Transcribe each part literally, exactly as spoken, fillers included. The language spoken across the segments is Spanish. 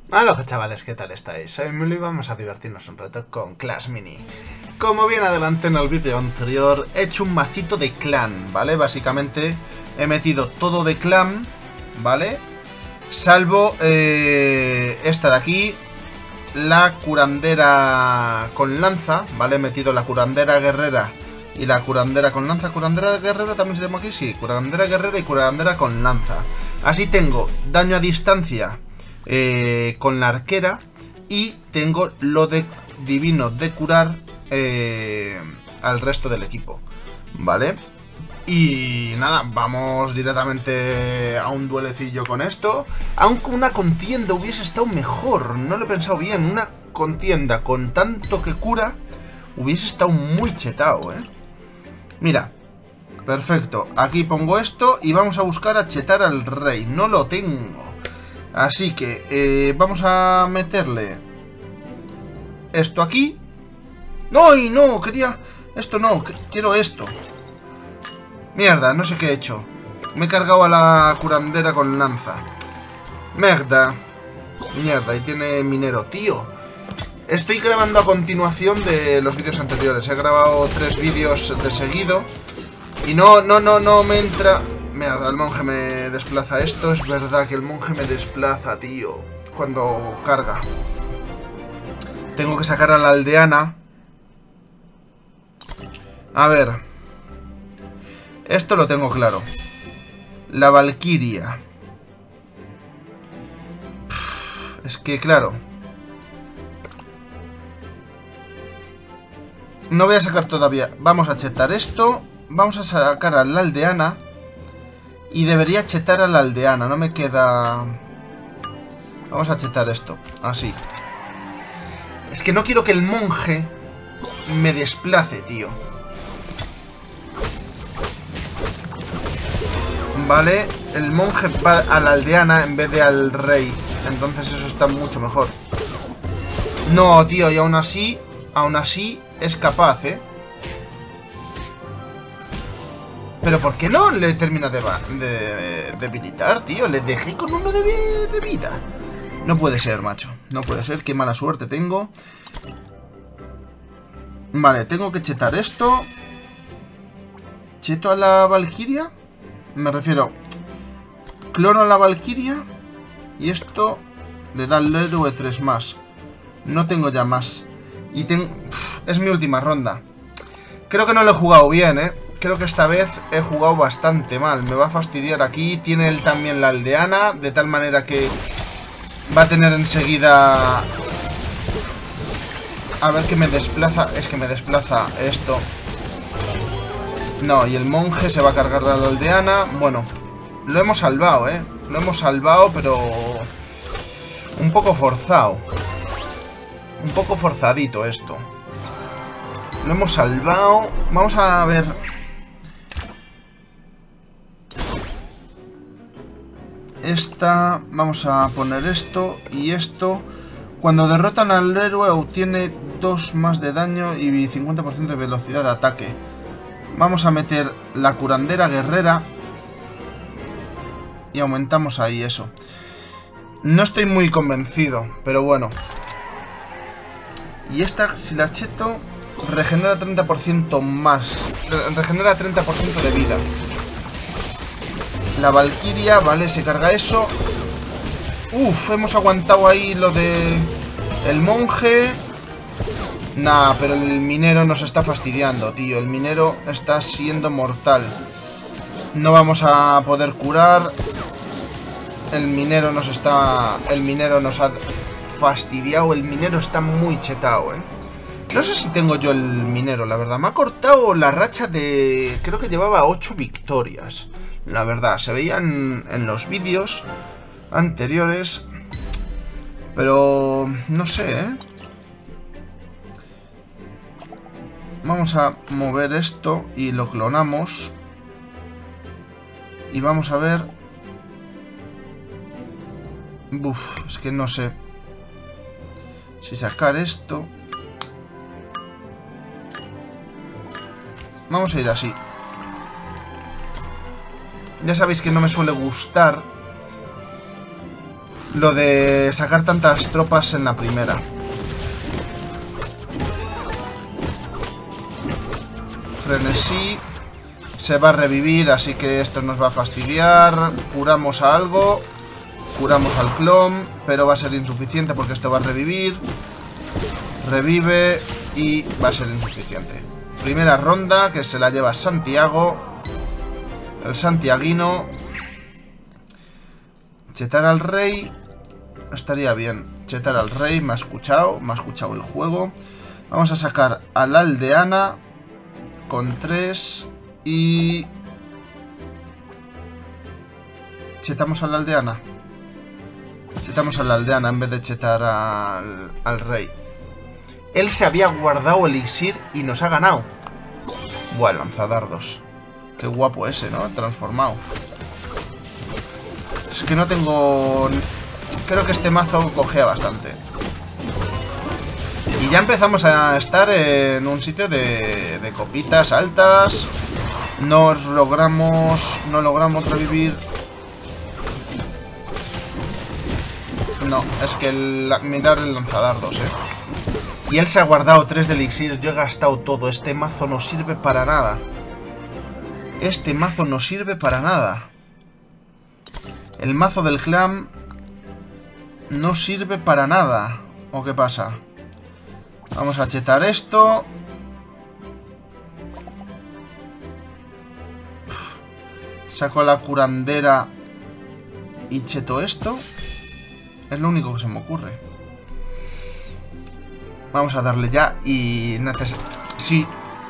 Hola chavales, ¿qué tal estáis? Soy Muli y vamos a divertirnos un rato con Clash Mini. Como bien adelanté en el vídeo anterior, he hecho un macito de clan, ¿vale? Básicamente he metido todo de clan, ¿vale? Salvo eh, esta de aquí, la curandera con lanza, ¿vale? He metido la curandera guerrera y la curandera con lanza. ¿Curandera guerrera también se llama aquí? Sí, curandera guerrera y curandera con lanza. Así tengo daño a distancia Eh, con la arquera y tengo lo de divino de curar eh, al resto del equipo, ¿vale? Y nada, vamos directamente a un duelecillo con esto. Aunque una contienda hubiese estado mejor, no lo he pensado bien. Una contienda con tanto que cura hubiese estado muy chetado, ¿eh? Mira, perfecto, aquí pongo esto y vamos a buscar a chetar al rey. No lo tengo. Así que eh, vamos a meterle esto aquí. ¡No! Y no, quería... Esto no, que... quiero esto. Mierda, no sé qué he hecho. Me he cargado a la curandera con lanza. Mierda. Mierda, y tiene minero, tío. Estoy grabando a continuación de los vídeos anteriores. He grabado tres vídeos de seguido. Y no, no, no, no me entra... Mierda, el monje me desplaza. Esto es verdad que el monje me desplaza, tío, cuando carga. Tengo que sacar a la aldeana. A ver. Esto lo tengo claro. La valquiria. Es que, claro. No voy a sacar todavía. Vamos a chetar esto. Vamos a sacar a la aldeana. Y debería chetar a la aldeana, no me queda... Vamos a chetar esto, así. Es que no quiero que el monje me desplace, tío. Vale, el monje va a la aldeana en vez de al rey. Entonces eso está mucho mejor. No, tío, y aún así, aún así es capaz, ¿eh? Pero ¿por qué no le termina de, de, de debilitar, tío? Le dejé con uno de, de vida. No puede ser, macho. No puede ser. Qué mala suerte tengo. Vale, tengo que chetar esto. ¿Cheto a la valquiria? Me refiero... Clono a la valquiria. Y esto le da al héroe tres más. No tengo ya más. Y tengo... Es mi última ronda. Creo que no lo he jugado bien, ¿eh? Creo que esta vez he jugado bastante mal. Me va a fastidiar aquí. Tiene él también la aldeana. De tal manera que va a tener enseguida... A ver que me desplaza. Es que me desplaza esto. No, y el monje se va a cargar la aldeana. Bueno, lo hemos salvado, ¿eh? Lo hemos salvado, pero... Un poco forzado. Un poco forzadito esto. Lo hemos salvado. Vamos a ver... Esta, vamos a poner esto y esto. Cuando derrotan al héroe obtiene dos más de daño y cincuenta por ciento de velocidad de ataque. Vamos a meter la curandera guerrera y aumentamos ahí eso. No estoy muy convencido, pero bueno. Y esta, si la cheto, regenera treinta por ciento más. Regenera treinta por ciento de vida. La valquiria, vale, se carga eso. Uf, hemos aguantado ahí lo de... El monje. Nah, pero el minero nos está fastidiando, tío. El minero está siendo mortal. No vamos a poder curar. El minero nos está... El minero nos ha fastidiado. El minero está muy chetado, eh. No sé si tengo yo el minero, la verdad. Me ha cortado la racha de... Creo que llevaba ocho victorias. La verdad, se veían en los vídeos anteriores. Pero... no sé, ¿eh? Vamos a mover esto y lo clonamos. Y vamos a ver... Uf, es que no sé. Si sacar esto... Vamos a ir así. Ya sabéis que no me suele gustar lo de sacar tantas tropas en la primera. Frenesí. Se va a revivir, así que esto nos va a fastidiar. Curamos a algo. Curamos al clon, pero va a ser insuficiente porque esto va a revivir. Revive y va a ser insuficiente. Primera ronda que se la lleva Santiago. El santiaguino. Chetar al rey. Estaría bien. Chetar al rey, me ha escuchado. Me ha escuchado el juego. Vamos a sacar a la aldeana. Con tres. Y... Chetamos a la aldeana. Chetamos a la aldeana en vez de chetar al, al rey. Él se había guardado elixir y nos ha ganado. Buah, el lanzadardos. Qué guapo ese, ¿no? Transformado. Es que no tengo... Creo que este mazo cojea bastante. Y ya empezamos a estar en un sitio de, de copitas altas. Nos logramos... No logramos revivir. No, es que el, mirar el lanzadardos, eh. Y él se ha guardado tres de elixir. Yo he gastado todo. Este mazo no sirve para nada. Este mazo no sirve para nada. El mazo del clan no sirve para nada. ¿O qué pasa? Vamos a chetar esto. Saco la curandera y cheto esto. Es lo único que se me ocurre. Vamos a darle ya y... Neces sí.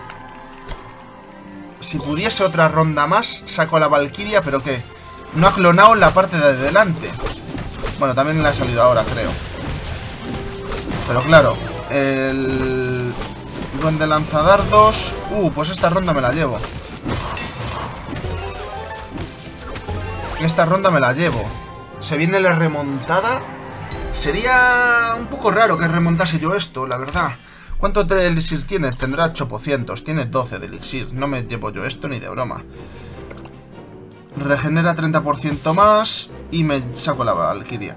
Si pudiese otra ronda más, saco a la Valkyria, pero ¿qué? No ha clonado en la parte de adelante. Bueno, también le ha salido ahora, creo. Pero claro, el... Duende lanzadardos... Uh, pues esta ronda me la llevo. Esta ronda me la llevo. Se viene la remontada. Sería un poco raro que remontase yo esto, la verdad. ¿Cuánto de elixir tiene? Tendrá ochocientos. Tiene doce de elixir. No me llevo yo esto ni de broma. Regenera treinta por ciento más. Y me saco la Valkyria.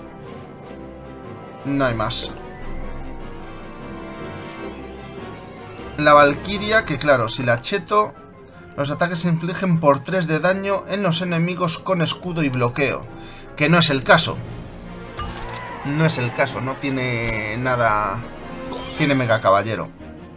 No hay más. La Valkyria, que claro, si la cheto... Los ataques se infligen por tres de daño en los enemigos con escudo y bloqueo. Que no es el caso. No es el caso, no tiene nada... Tiene Mega Caballero.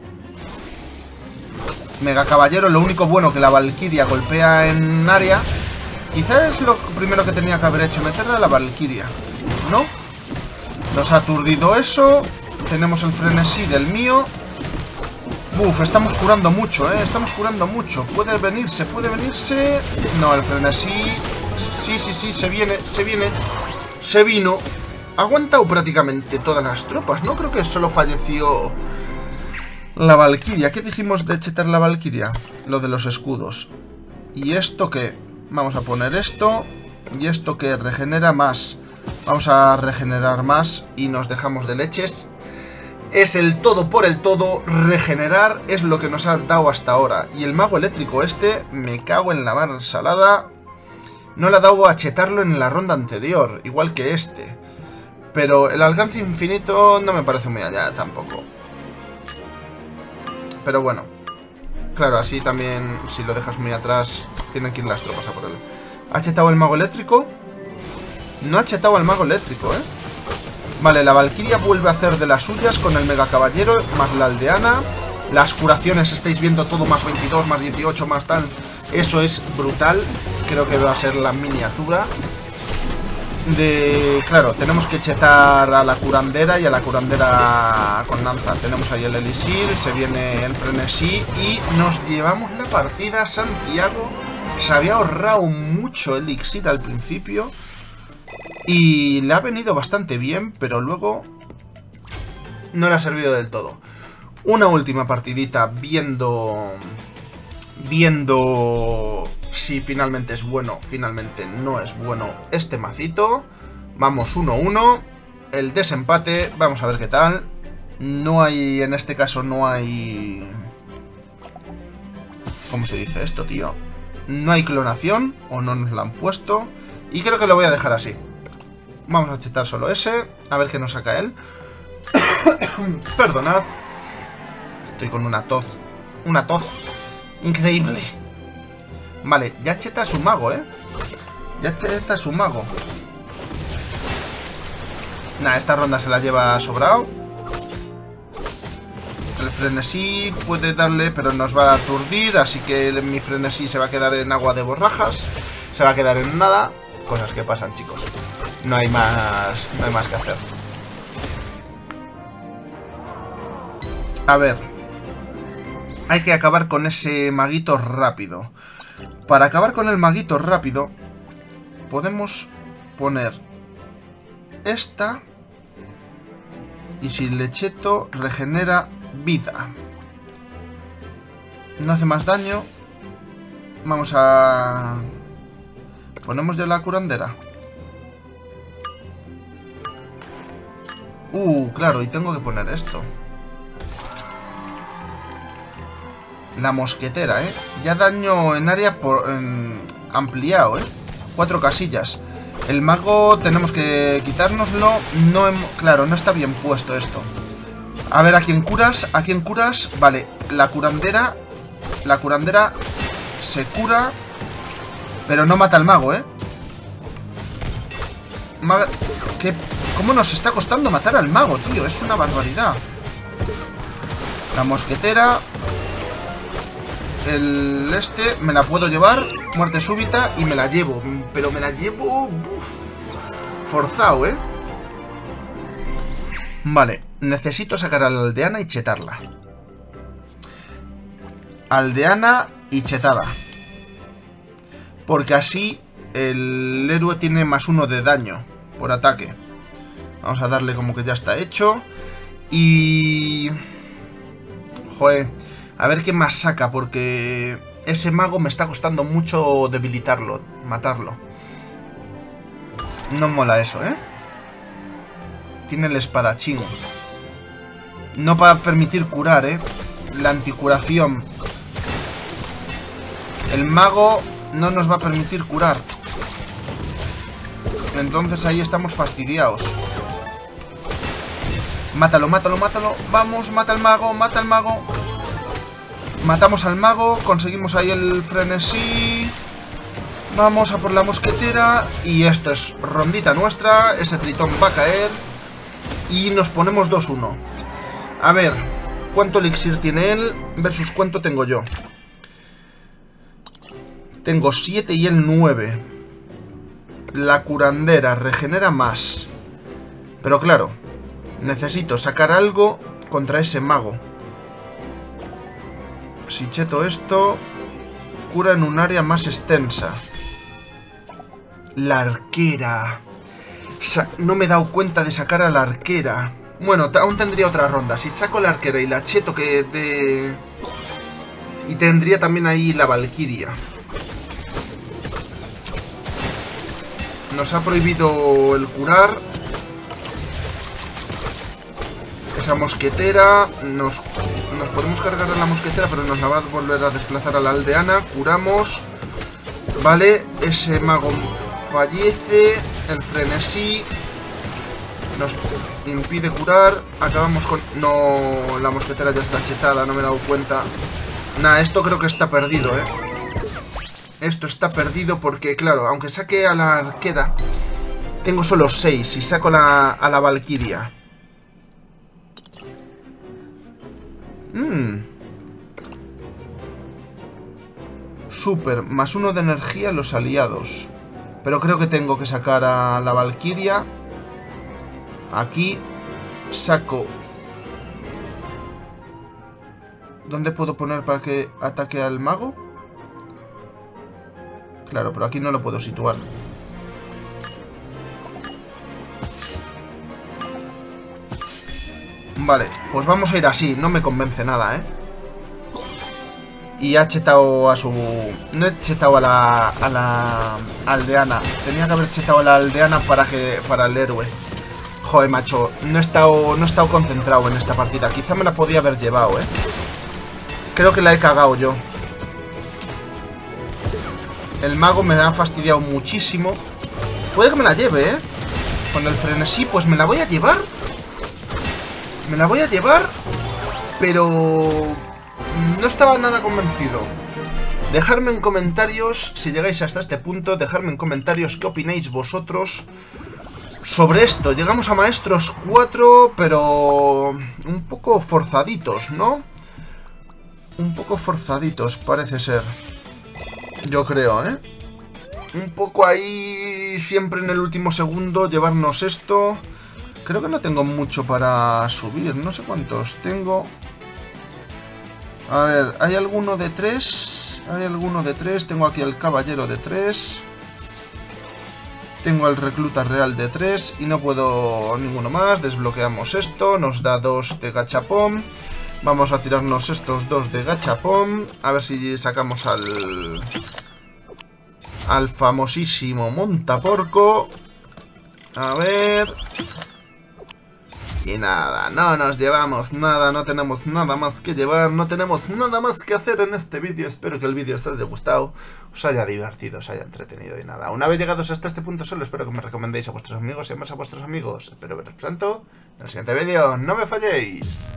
Mega Caballero, lo único bueno que la Valkyria golpea en área. Quizás es lo primero que tenía que haber hecho, meterla a la Valkyria. ¿No? Nos ha aturdido eso. Tenemos el frenesí del mío. Uf, estamos curando mucho, ¿eh? Estamos curando mucho. Puede venirse, puede venirse... No, el frenesí... Sí, sí, sí, se viene, se viene. Se vino. Ha aguantado prácticamente todas las tropas. No creo que solo falleció la Valkyria. ¿Qué dijimos de chetar la Valkyria? Lo de los escudos. ¿Y esto qué? Vamos a poner esto. ¿Y esto que regenera más? Vamos a regenerar más y nos dejamos de leches. Es el todo por el todo. Regenerar es lo que nos ha dado hasta ahora. Y el mago eléctrico este, me cago en la mar salada. No le ha dado a chetarlo en la ronda anterior, igual que este. Pero el alcance infinito no me parece muy allá tampoco. Pero bueno. Claro, así también, si lo dejas muy atrás, tienen que ir las tropas a por él. ¿Ha chetado el mago eléctrico? No ha chetado el mago eléctrico, ¿eh? Vale, la Valkyria vuelve a hacer de las suyas con el Mega Caballero, más la aldeana. Las curaciones, estáis viendo todo, más veintidós, más dieciocho, más tal. Eso es brutal. Creo que va a ser la miniatura. De... Claro, tenemos que chetar a la curandera y a la curandera con lanza. Tenemos ahí el elixir, se viene el frenesí y nos llevamos la partida. Santiago se había ahorrado mucho elixir al principio y le ha venido bastante bien, pero luego no le ha servido del todo. Una última partidita viendo... Viendo... si finalmente es bueno, finalmente no es bueno este macito. Vamos uno uno. El desempate, vamos a ver qué tal. No hay, en este caso no hay... ¿Cómo se dice esto, tío? No hay clonación, o no nos la han puesto. Y creo que lo voy a dejar así. Vamos a chetar solo ese. A ver qué nos saca él. Perdonad. Estoy con una tos. Una tos. Increíble. Vale, ya cheta su mago, ¿eh? Ya cheta su mago. Nah, esta ronda se la lleva sobrado. El frenesí puede darle, pero nos va a aturdir. Así que mi frenesí se va a quedar en agua de borrajas. Se va a quedar en nada. Cosas que pasan, chicos. No hay más, no hay más que hacer. A ver. Hay que acabar con ese maguito rápido. Para acabar con el maguito rápido, podemos poner esta. Y si le cheto, regenera vida. No hace más daño. Vamos a... Ponemos ya la curandera. Uh, claro, y tengo que poner esto. La mosquetera, ¿eh? Ya daño en área por, en, ampliado, ¿eh? Cuatro casillas. El mago tenemos que quitárnoslo. No hemos, claro, no está bien puesto esto. A ver, ¿a quién curas? ¿A quién curas? Vale, la curandera. La curandera se cura, pero no mata al mago, ¿eh? Mag ¿Qué? ¿Cómo nos está costando matar al mago, tío? Es una barbaridad. La mosquetera. El este, me la puedo llevar. Muerte súbita y me la llevo. Pero me la llevo... Uf, forzado, ¿eh? Vale, necesito sacar a la aldeana y chetarla. Aldeana y chetada. Porque así el héroe tiene más uno de daño por ataque. Vamos a darle como que ya está hecho. Y... Joder, a ver qué más saca, porque ese mago me está costando mucho debilitarlo, matarlo. No mola eso, ¿eh? Tiene el espadachín. No va a permitir curar, ¿eh? La anticuración. El mago no nos va a permitir curar. Entonces ahí estamos fastidiados. Mátalo, mátalo, mátalo. Vamos, mata al mago, mata al mago. Matamos al mago, conseguimos ahí el frenesí. Vamos a por la mosquetera. Y esto es rondita nuestra. Ese tritón va a caer. Y nos ponemos dos uno. A ver, ¿cuánto elixir tiene él versus cuánto tengo yo? Tengo siete y él nueve. La curandera regenera más. Pero claro, necesito sacar algo contra ese mago. Si cheto esto, cura en un área más extensa. La arquera. Sa- no me he dado cuenta de sacar a la arquera. Bueno, aún tendría otra ronda. Si saco la arquera y la cheto que de... Y tendría también ahí la valquiria. Nos ha prohibido el curar. Esa mosquetera. Nos, nos podemos cargar a la mosquetera, pero nos la va a volver a desplazar a la aldeana. Curamos. Vale, ese mago fallece. El frenesí nos impide curar. Acabamos con... No, la mosquetera ya está chetada, no me he dado cuenta. Nah, esto creo que está perdido, ¿eh? Esto está perdido porque, claro, aunque saque a la arquera, tengo solo seis y saco la, a la valquiria. Mmm. Super, más uno de energía a los aliados. Pero creo que tengo que sacar a la valquiria. Aquí saco... ¿Dónde puedo poner para que ataque al mago? Claro, pero aquí no lo puedo situar. Vale, pues vamos a ir así. No me convence nada, ¿eh? Y ha chetado a su... No he chetado a la, a la aldeana. Tenía que haber chetado a la aldeana para que para el héroe. Joder, macho. No he estado, no he estado concentrado en esta partida. Quizá me la podía haber llevado, ¿eh? Creo que la he cagado yo. El mago me ha fastidiado muchísimo. Puede que me la lleve, ¿eh? con el frenesí, pues me la voy a llevar. Me la voy a llevar, pero no estaba nada convencido. Dejadme en comentarios, si llegáis hasta este punto, dejadme en comentarios qué opináis vosotros sobre esto. Llegamos a maestros cuatro, pero un poco forzaditos, ¿no? Un poco forzaditos, parece ser. Yo creo, ¿eh? Un poco ahí, siempre en el último segundo, llevarnos esto. Creo que no tengo mucho para subir, no sé cuántos tengo. A ver, ¿hay alguno de tres? Hay alguno de tres, tengo aquí el caballero de tres. Tengo el recluta real de tres y no puedo ninguno más. Desbloqueamos esto, nos da dos de gachapón. Vamos a tirarnos estos dos de gachapón. A ver si sacamos al... al famosísimo montaporco. A ver... Y nada, no nos llevamos nada, no tenemos nada más que llevar, no tenemos nada más que hacer en este vídeo. Espero que el vídeo os haya gustado, os haya divertido, os haya entretenido y nada. Una vez llegados hasta este punto solo, espero que me recomendéis a vuestros amigos y más a vuestros amigos. Espero veros pronto en el siguiente vídeo, no me falléis.